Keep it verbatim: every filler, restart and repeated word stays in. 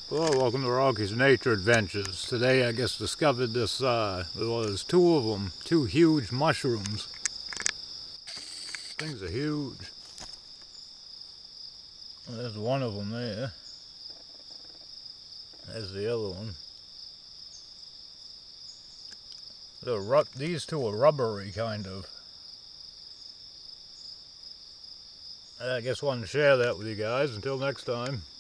Hello, welcome to Rocky's Nature Adventures. Today I just discovered this, uh, well, there's two of them, two huge mushrooms. Things are huge. There's one of them there. There's the other one. They're ru these two are rubbery, kind of. I just wanted to share that with you guys. Until next time.